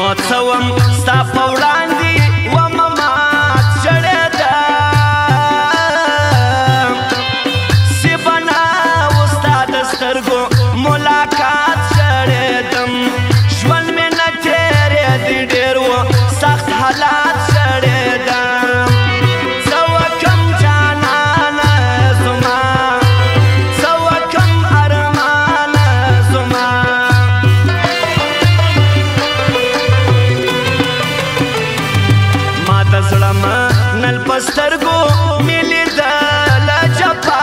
نو څه وم ستا په وړاندې ومه مات ژړېدم سیبه نه و ستا د سترګو ملاقات ژړېدم ژوند مې نه تېرېدی ډېر و سخت حالات ژړېدم څه وکم جانانه زما څه وکم ارمانه زما ما د زړه منل په سترګو مې لیدله جفا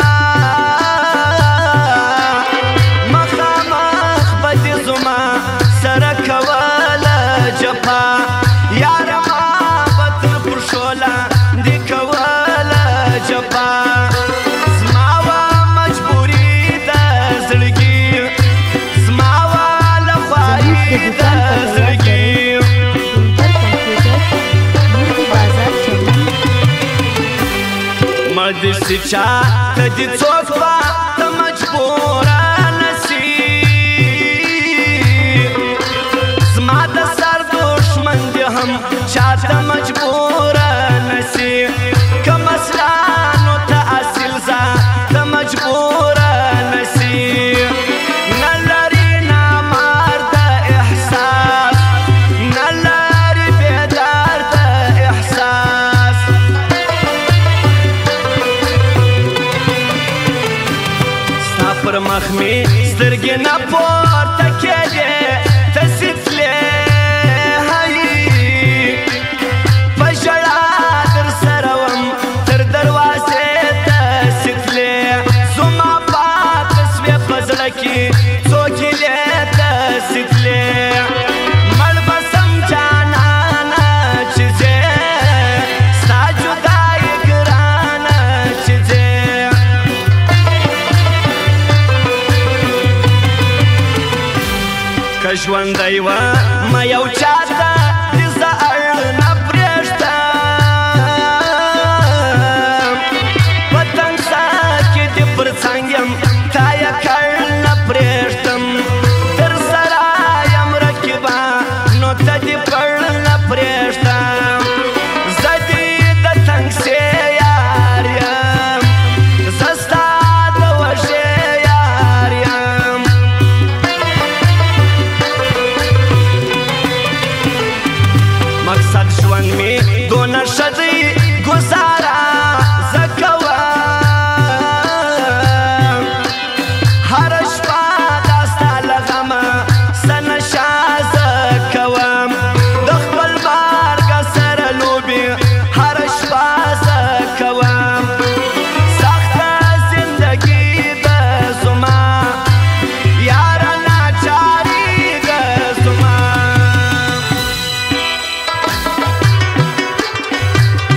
مخامخ به دې زما سره کوله جفا یاره ما به تر پښو لاندې کوله جفا زما وه مجبوري د زړګي زما وه له خواري د زړګي مړ دې سي چا ته دې څوک به ته مجبوره نسي زما د سر دښمن دې هم چا ته مجبوره نسي که مصرانو ته اصیل ذاته مجبوره نسي نه لري نامار د احساس نه لري بیدار د احساس ستا پر مخ مې سترګې نه پورته کېدې تسې تلې په ژړا در سره وم تر دروازې تسې تلې زما پاته سوې په زړه کې څو ګیلې تسې تلې مړ به سم جانانه چې ځې ستا جدایي ګرانه چې ځې که ژوندی ومه یو چا ته دې زه اړ نه پرېږدم په تنګ ساه کې دې پر څنګ یم تا یې کړ نه پرېږدم در سره یم رقیبه نو ته دې پړ نه پرېږدم زه دې د تنګسې یار یم زه ستا د وږې یار یم مقصد ژوند مې دونه ښه دی ګزاره زه کوم هره شپه دا ستا له غمه څه نشه زه کوم د خپل مرګه سره لوبې هره شپه زه کوم سخته زندګي ده زما یاره ناچاري ده زما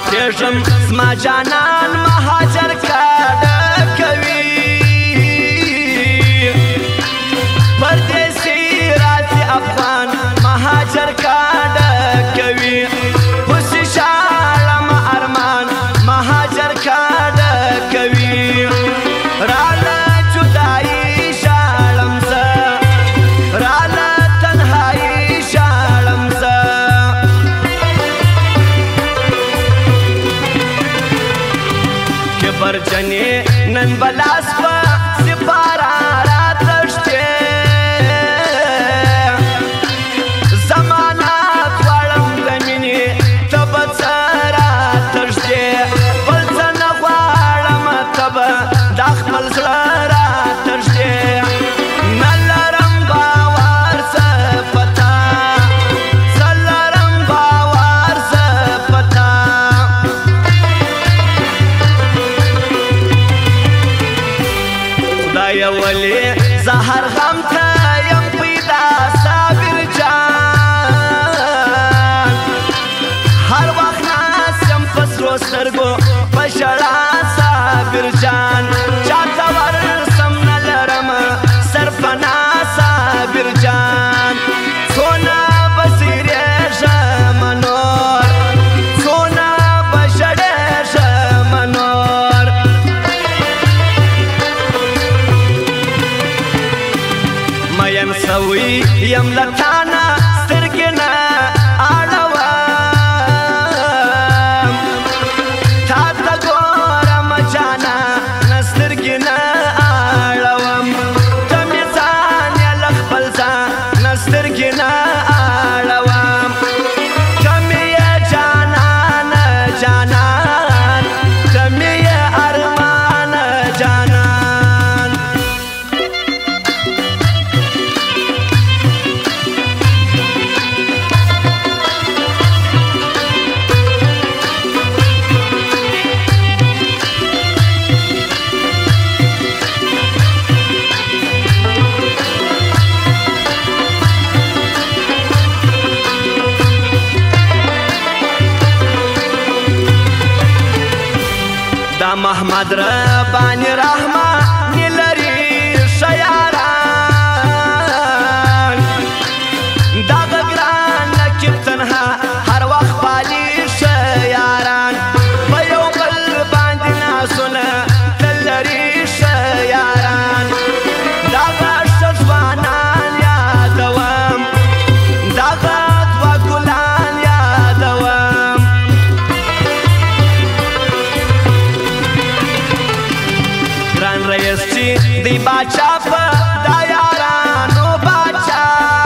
پاتېږم زما جانان مهاجر کاډه کوي پردیسي راځي افغان مهاجر کاډه کوي خوشي شاړم ارمان مهاجر کاډه کوي راله جدایي شاړم زه راله تنهایي شاړم زه برجنې نن بلاس په سپاره راتښتې زمانات غواړم د مینې ته به څه راتښتې بل څه نه غواړم ته به دا خپل زړه راتښتې نه لرم باور زه په تا زه لرم باور زه په تا ولی زهر غم ته یم پیدا صابر جان هر وخت ناست یم په سرو سترګو په ژړا صابر جان چاته ورسم نه لرم سرپناه صابر جان څونه به ځیرېږم نور څونه به ژړېږم نور مین سوی یم لتانا سترګې نه اړوم تا ته ګورم جانا نه سترګې نه اړوم ته مې ځان یا له خپل ځان نه سترګې نه اړوم ته مې یې جانان جانان ته مې یې ارمان جانان دا محمد ربانی رحمانی لري ښه یاران دغه ګران نقیب تنها هر وخت پالي ښه یاران په یو بل باندې ناسونه تل لري ښه یاران دغه ښه ځوانان یادوم دغه دوه ګلان یادوم ګران رئیس چې دی باچا په دا یارانو باچا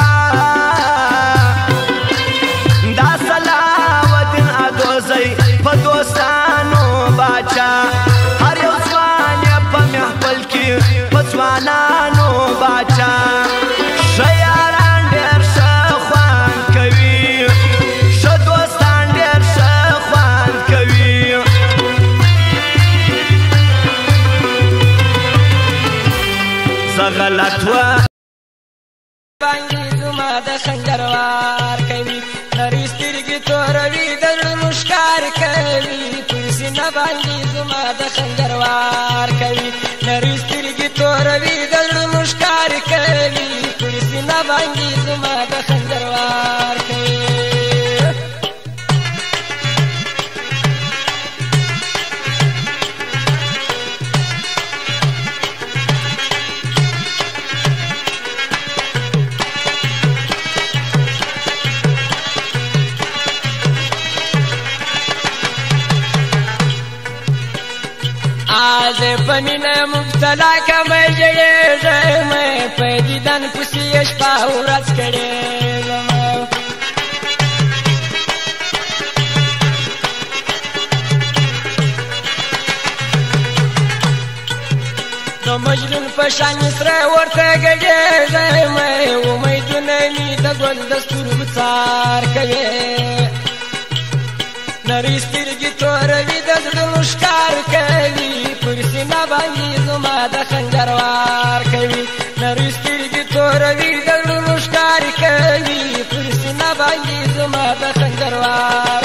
دا صلاحالدین اغوزی په دوستانو باچا هر یو ځوان یې په محفل کې په ځوانانو باچا ښه یاران ډېر ښه خوند کوي ښه دوستان ډېر ښه خوند کوي زه غلط و باندې زما د خنجروار کوي نرۍ سترګې توروي د زړونو ښکار کوي پر سینه باندې زما د خنجروار کوي نرۍ سترګې توروي د زړونو ښکار کوي پر سینه باندې زما د خنجروار کوي आज پمینه مبتلا کمه جړېږم په دیدن پسې شپه ورځ کړېږم د مجنون په شان سره ورته ګډېږم امیدونه مې د ګل د سترګو څار کوي نرۍ سترګې توروي د زړونو ښکار کوي پر سینه باندې زما د خنجر وار کوي نرۍ سترګې توروي د زړونو ښکار کوي پر سینه باندې زما د خنجر وار